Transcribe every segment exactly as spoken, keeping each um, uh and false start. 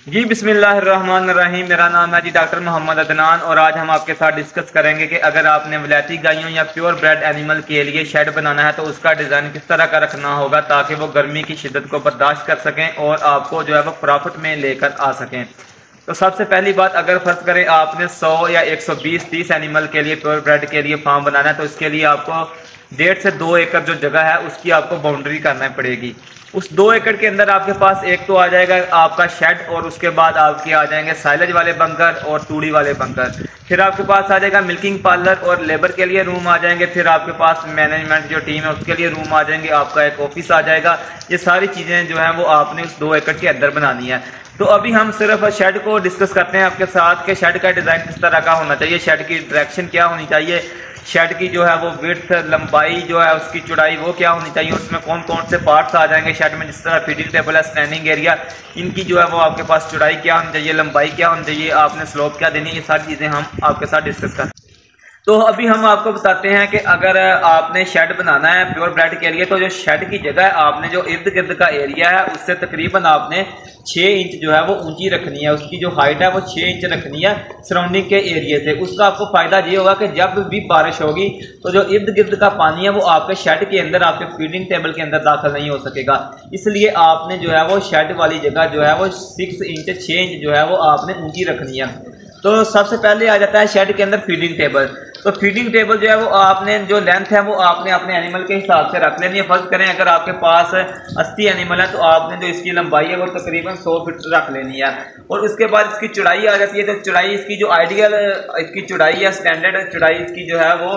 जी बिस्मिल्लाहिर्रहमानिर्रहीम। मेरा नाम है जी डॉक्टर मोहम्मद अदनान और आज हम आपके साथ डिस्कस करेंगे कि अगर आपने विलायती गायों या प्योर ब्रेड एनिमल के लिए शेड बनाना है तो उसका डिज़ाइन किस तरह का रखना होगा ताकि वो गर्मी की शिद्दत को बर्दाश्त कर सकें और आपको जो है वो प्रॉफिट में लेकर आ सकें। तो सबसे पहली बात, अगर फ़र्ज़ करें आपने सौ या एक सौ बीस तीस एनिमल के लिए प्योर ब्रेड के लिए फार्म बनाना है तो इसके लिए आपको डेढ़ से दो एकड़ जो जगह है उसकी आपको बाउंड्री करना पड़ेगी। उस दो एकड़ के अंदर आपके पास एक तो आ जाएगा आपका शेड और उसके बाद आपके आ जाएंगे साइलेज वाले बंकर और तूड़ी वाले बंकर। फिर आपके पास आ जाएगा मिल्किंग पार्लर और लेबर के लिए रूम आ जाएंगे। फिर आपके पास मैनेजमेंट जो टीम है उसके लिए रूम आ जाएंगे। आपका एक ऑफिस आ जाएगा। ये सारी चीज़ें जो हैं वो आपने उस दो एकड़ के अंदर बनानी है। तो अभी हम सिर्फ शेड को डिस्कस करते हैं आपके साथ कि शेड का डिज़ाइन किस तरह का होना चाहिए, शेड की डायरेक्शन क्या होनी चाहिए, शेड की जो है वो विड्थ लंबाई जो है उसकी चौड़ाई वो क्या होनी चाहिए, उसमें कौन कौन से पार्ट्स आ जाएंगे शेड में, जिस तरह फीडिंग टेबल है, स्टैंडिंग एरिया, इनकी जो है वो आपके पास चौड़ाई क्या होनी चाहिए, लंबाई क्या होनी चाहिए, आपने स्लोप क्या देनी है, ये सारी चीज़ें हम आपके साथ डिस्कस करते हैं। तो अभी हम आपको बताते हैं कि अगर आपने शेड बनाना है प्योर ब्रेड के लिए तो जो शेड की जगह है आपने जो इर्द गिर्द का एरिया है उससे तकरीबन आपने छः इंच जो है वो ऊंची रखनी है। उसकी जो हाइट है वो छः इंच रखनी है सराउंडिंग के एरिया से। उसका आपको फ़ायदा ये होगा कि जब भी बारिश होगी तो जो इर्द गिर्द का पानी है वो आपके शेड के अंदर आपके फीडिंग टेबल के अंदर दाखिल नहीं हो सकेगा। इसलिए आपने जो है वो शेड वाली जगह जो है वो सिक्स इंच छः इंच जो है वो आपने ऊँची रखनी है। तो सबसे पहले आ जाता है शेड के अंदर फीडिंग टेबल। तो फीडिंग टेबल जो है वो आपने जो लेंथ है वो आपने अपने एनिमल के हिसाब से रख लेनी है। फर्ज करें अगर आपके पास अस्सी एनिमल है तो आपने जो इसकी लंबाई है वो तकरीबन सौ फीट रख लेनी है। और उसके बाद इसकी चौड़ाई आ जाती है। तो चौड़ाई इसकी जो आइडियल इसकी चौड़ाई या स्टैंडर्ड चौड़ाई इसकी जो है वो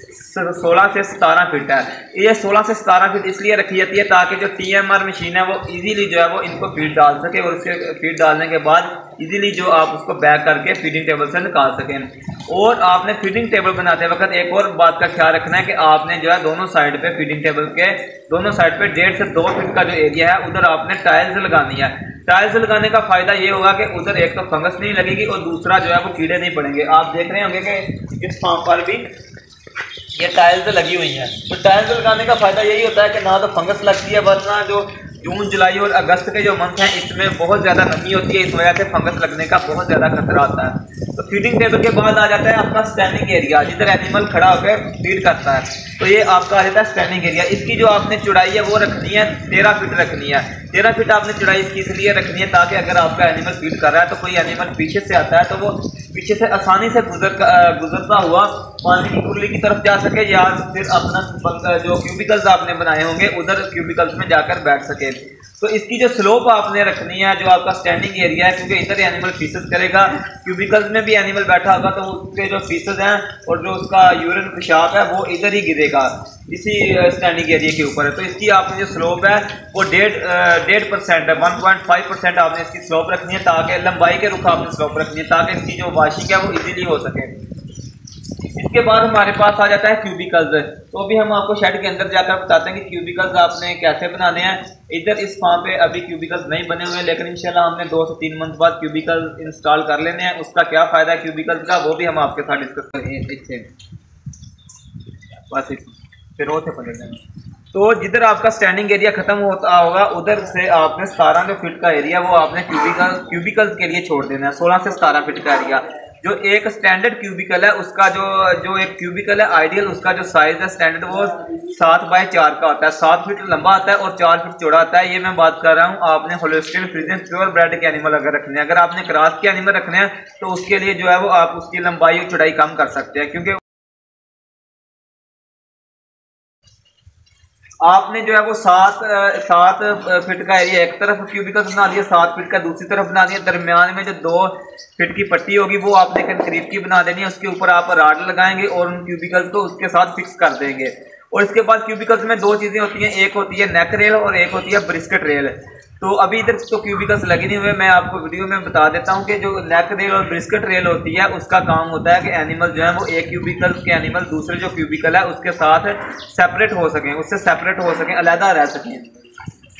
सोलह से सतारह फीट है। ये सोलह से सतारह फीट इसलिए रखी जाती है ताकि जो टी एम आर मशीन है वो इजीली जो है वो इनको फीड डाल सके और उसके फीड डालने के बाद इजीली जो आप उसको बैक करके फीडिंग टेबल से निकाल सकें। और आपने फीडिंग टेबल बनाते वक्त एक और बात का ख्याल रखना है कि आपने जो है दोनों साइड पे फीडिंग टेबल के दोनों साइड पे डेढ़ से दो फीट का जो एरिया है उधर आपने टाइल्स लगानी है। टाइल्स लगाने का फायदा ये होगा कि उधर एक तो फंगस नहीं लगेगी और दूसरा जो है वो कीड़े नहीं पड़ेंगे। आप देख रहे होंगे कि इस फार्म पर भी ये टाइल्स लगी हुई हैं। तो टाइल्स लगाने का फायदा यही होता है कि ना तो फंगस लगती है, वरना जो जून जुलाई और अगस्त के जो मंथ हैं इसमें बहुत ज़्यादा नमी होती है, इस वजह से फंगस लगने का बहुत ज़्यादा खतरा होता है। तो फीडिंग टेबल के बाद आ जाता है आपका स्टैंडिंग एरिया, जिधर एनिमल खड़ा होकर फीड करता है। तो ये आपका आ जाता है स्टैंडिंग एरिया। इसकी जो आपने चौड़ाई है वो रखनी है तेरह फीट रखनी है। तेरह फीट आपने चौड़ाई इसकी इसलिए रखनी है ताकि अगर आपका एनिमल फीड कर रहा है तो कोई एनिमल पीछे से आता है तो वो पीछे से आसानी से गुजर गुजरता हुआ पानी की कुर्ली की तरफ जा सके या फिर अपना जो क्यूबिकल्स आपने बनाए होंगे उधर क्यूबिकल्स में जाकर बैठ सके। तो इसकी जो स्लोप आपने रखनी है जो आपका स्टैंडिंग एरिया है, क्योंकि इधर एनिमल फीसेस करेगा, क्यूबिकल्स में भी एनिमल बैठा होगा तो उसके जो फीसेस हैं और जो उसका यूरिन पेशाब है वो इधर ही गिरेगा इसी स्टैंडिंग एरिया के ऊपर है। तो इसकी आपने जो स्लोप है वो डेढ़ डेढ़ परसेंट है, वन पॉइंट फाइव परसेंट आपने इसकी स्लोप रखनी है ताकि लंबाई के रुख आपने स्लोप रखनी है ताकि इसकी जो वाशिंग है वो इजीली हो सके। इसके बाद हमारे पास आ जाता है क्यूबिकल्स। तो अभी हम आपको शेड के अंदर जाकर बताते हैं कि क्यूबिकल्स आपने कैसे बनाने हैं। इधर इस फार्म पे अभी क्यूबिकल्स नहीं बने हुए हैं, लेकिन इंशाल्लाह हमने दो से तीन मंथ बाद क्यूबिकल्स इंस्टॉल कर लेने हैं। उसका क्या फ़ायदा है क्यूबिकल्स का वो भी हम आपके साथ डिस्कस करेंगे। बस फिर वो थे पड़े तो जिधर आपका स्टैंडिंग एरिया खत्म होता होगा उधर से आपने सतारह जो फीट का एरिया वो आपने क्यूबिकल क्यूबिकल्स के लिए छोड़ देना है। सोलह से सतारह फीट का एरिया जो एक स्टैंडर्ड क्यूबिकल है उसका जो जो एक क्यूबिकल है आइडियल उसका जो साइज है स्टैंडर्ड वो सात बाय चार का होता है। सात फीट लंबा आता है और चार फीट चौड़ा आता है। ये मैं बात कर रहा हूँ आपने होलिस्टियन फ्रीजियन प्योर ब्रेड के एनिमल अगर रखने हैं। अगर आपने क्रॉस के एनिमल रखने हैं तो उसके लिए जो है वो आप उसकी लंबाई और चौड़ाई कम कर सकते हैं, क्योंकि आपने जो है वो सात सात फीट का एरिया एक तरफ क्यूबिकल बना दिया, सात फीट का दूसरी तरफ बना दिया। दरमियान में जो दो फीट की पट्टी होगी वो आपने करीब की बना देनी है। उसके ऊपर आप राड लगाएंगे और उन क्यूबिकल्स को उसके साथ फिक्स कर देंगे। और इसके बाद क्यूबिकल्स में दो चीज़ें होती हैं, एक होती है नेक रेल और एक होती है ब्रिस्केट रेल। तो अभी इधर तो क्यूबिकल्स लगे नहीं हुए, मैं आपको वीडियो में बता देता हूँ कि जो नेक रेल और ब्रिस्केट रेल होती है उसका काम होता है कि एनिमल जो है वो एक क्यूबिकल के एनिमल दूसरे जो क्यूबिकल है उसके साथ सेपरेट हो सकें, उससे सेपरेट हो सकें, अलहदा रह सकें।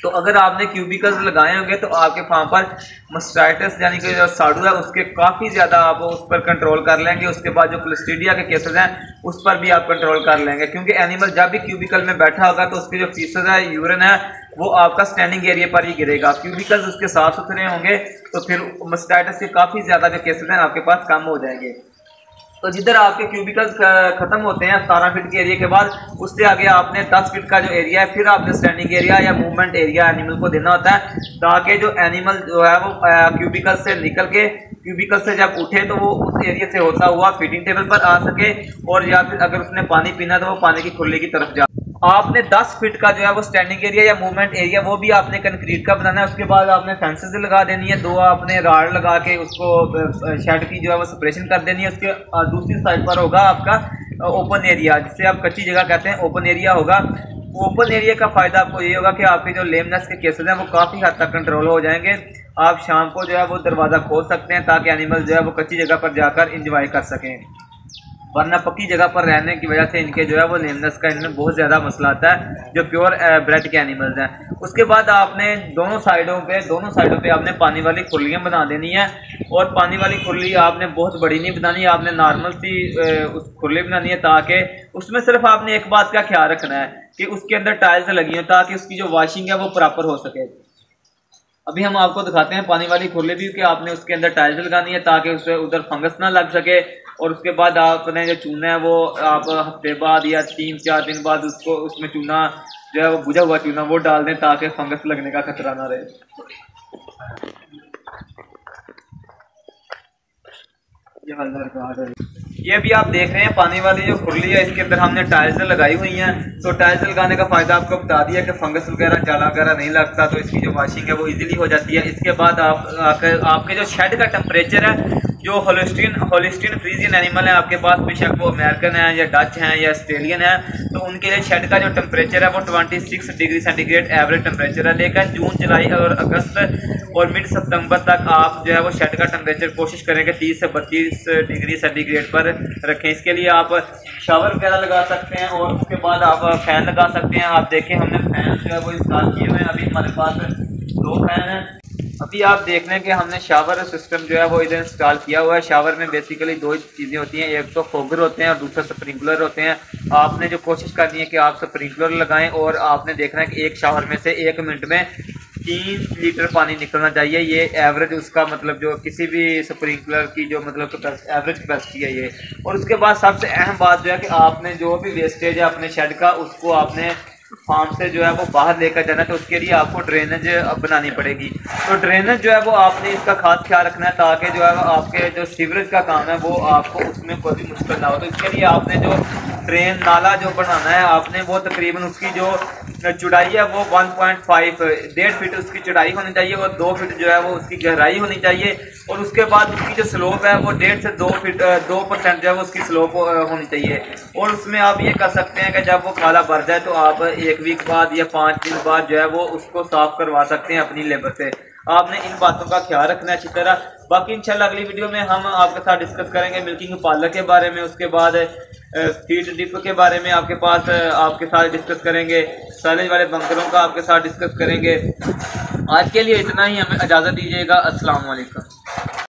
तो अगर आपने क्यूबिकल्स लगाए होंगे तो आपके फार्म पर मस्टाइटिस यानी कि जो साड़ू है उसके काफ़ी ज़्यादा आप उस पर कंट्रोल कर लेंगे। उसके बाद जो क्लिस्ट्रीडिया के केसेस हैं उस पर भी आप कंट्रोल कर लेंगे, क्योंकि एनिमल जब भी क्यूबिकल में बैठा होगा तो उसकी जो फीसद है, यूरिन है, वो आपका स्टैंडिंग एरिया पर ही गिरेगा। क्यूबिकल्स उसके साफ सुथरे होंगे तो फिर मस्टाइटिस के काफ़ी ज़्यादा जो केसेस हैं आपके पास कम हो जाएंगे। तो जिधर आपके क्यूबिकल्स खत्म होते हैं सतारह फीट के एरिया के बाद, उससे आगे आपने दस फीट का जो एरिया है फिर आपने स्टैंडिंग एरिया या मूवमेंट एरिया एनिमल को देना होता है, ताकि जो एनिमल जो है वो क्यूबिकल से निकल के क्यूबिकल से जब उठे तो वो उस एरिया से होता हुआ फीडिंग टेबल पर आ सके, और या फिर अगर उसने पानी पीना तो वो पानी की खुले की तरफ जा। आपने दस फीट का जो है वो स्टैंडिंग एरिया या मूवमेंट एरिया वो भी आपने कंक्रीट का बनाना है। उसके बाद आपने फेंसेस लगा देनी है, दो आपने राड लगा के उसको शेड की जो है वो सेपरेशन कर देनी है। उसके दूसरी साइड पर होगा आपका ओपन एरिया, जिसे आप कच्ची जगह कहते हैं, ओपन एरिया होगा। ओपन एरिया का फायदा आपको ये होगा कि आपके जो लेमनेस के केसेस हैं वो काफ़ी हद तक कंट्रोल हो जाएंगे। आप शाम को जो है वो दरवाज़ा खोल सकते हैं ताकि एनिमल जो है वो कच्ची जगह पर जाकर इंजॉय कर सकें, वरना पक्की जगह पर रहने की वजह से इनके जो है वो लेमनेस का इनमें बहुत ज़्यादा मसला आता है, जो प्योर ब्रेड के एनिमल्स हैं। उसके बाद आपने दोनों साइडों पे दोनों साइडों पे आपने पानी वाली खुरलियाँ बना देनी है, और पानी वाली खुरली आपने बहुत बड़ी नहीं बनानी, आपने नॉर्मल सी उस खुरली बनानी है, ताकि उसमें सिर्फ आपने एक बात का ख्याल रखना है कि उसके अंदर टाइल्स लगी हो ताकि उसकी जो वॉशिंग है वो प्रॉपर हो सके। अभी हम आपको दिखाते हैं पानी वाली खुरली भी कि आपने उसके अंदर टाइल्स लगानी है ताकि उससे उधर फंगस ना लग सके। और उसके बाद आपने जो चूना है वो आप हफ्ते बाद या तीन चार दिन बाद उसको उसमें चूना जो है वो बुझा हुआ चूना वो डाल दें ताकि फंगस लगने का खतरा ना रहे। ये भी आप देख रहे हैं पानी वाली जो खुरली है, इसके अंदर हमने टाइल्स लगाई हुई हैं। तो टाइल्स लगाने का फायदा आपको बता दिया कि फंगस वगैरह जाला वगैरह नहीं लगता, तो इसकी जो वॉशिंग है वो इजीली हो जाती है। इसके बाद आप आपके जो शेड का टेम्परेचर है, जो होलिस्टीन होलिस्टीन फ्रीजियन एनिमल है आपके पास, बेशक वो अमेरिकन है या डच हैं या ऑस्ट्रेलियन है, तो उनके लिए शेड का जो टेम्परेचर है वो छब्बीस डिग्री सेंटीग्रेड एवरेज टेम्परेचर है। लेकिन जून जुलाई और अगस्त और मिड सितंबर तक आप जो है वो शेड का टेम्परेचर कोशिश करेंगे तीस से बत्तीस डिग्री सेंटीग्रेड पर रखें। इसके लिए आप शावर वगैरह लगा सकते हैं, और उसके बाद आप फैन लगा सकते हैं। आप देखें हमने फैन जो है वो इंस्टॉल किए हुए हैं, अभी हमारे पास दो फैन हैं। अभी आप देख लें कि हमने शावर सिस्टम जो है वो इधर इंस्टॉल किया हुआ है। शावर में बेसिकली दो चीज़ें होती हैं, एक तो फोगर होते हैं और दूसरा स्प्रिंकलर होते हैं। आपने जो कोशिश करनी है कि आप स्प्रिंकलर लगाएं, और आपने देखना है कि एक शावर में से एक मिनट में तीन लीटर पानी निकलना चाहिए। ये एवरेज उसका मतलब जो किसी भी स्प्रिंकलर की जो मतलब एवरेज कैपेसिटी है ये। और उसके बाद सबसे अहम बात जो है कि आपने जो भी वेस्टेज है अपने शेड का उसको आपने फार्म से जो है वो बाहर लेकर जाना है, तो उसके लिए आपको ड्रेनेज बनानी पड़ेगी। तो ड्रेनेज जो है वो आपने इसका खास ख्याल रखना है ताकि जो है आपके जो सीवरेज का काम है वो आपको उसमें कोई भी मुश्किल ना हो। तो इसके लिए आपने जो ड्रेन नाला जो बनाना है आपने वो तकरीबन उसकी जो चौड़ाई है वो वन पॉइंट फाइव डेढ़ फीट उसकी चौड़ाई होनी चाहिए, और दो फीट जो है वो उसकी गहराई होनी चाहिए। और उसके बाद उसकी जो स्लोप है वो डेढ़ से दो फीट दो परसेंट जो है वो उसकी स्लोप होनी चाहिए। और उसमें आप ये कर सकते हैं कि जब वो काला भर जाए तो आप एक वीक बाद या पाँच दिन बाद जो है वो उसको साफ करवा सकते हैं अपनी लेबर से। आपने इन बातों का ख्याल रखना है अच्छी तरह। बाकी इंशाल्लाह अगली वीडियो में हम आपके साथ डिस्कस करेंगे मिल्किंग पार्लर के बारे में, उसके बाद फीड डिप के बारे में आपके पास आपके साथ डिस्कस करेंगे, साइलेज वाले बंकरों का आपके साथ डिस्कस करेंगे। आज के लिए इतना ही, हमें इजाज़त दीजिएगा। अस्सलाम वालेकुम।